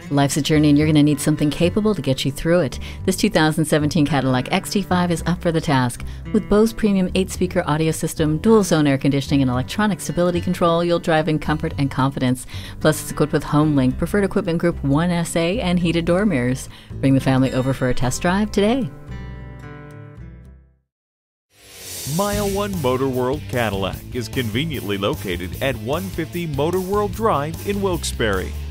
Life's a journey and you're going to need something capable to get you through it. This 2017 Cadillac XT5 is up for the task. With Bose premium 8-speaker audio system, dual-zone air conditioning, and electronic stability control, you'll drive in comfort and confidence. Plus, it's equipped with HomeLink, Preferred Equipment Group 1SA, and heated door mirrors. Bring the family over for a test drive today. Mile 1 MotorWorld Cadillac is conveniently located at 150 MotorWorld Drive in Wilkes Barre.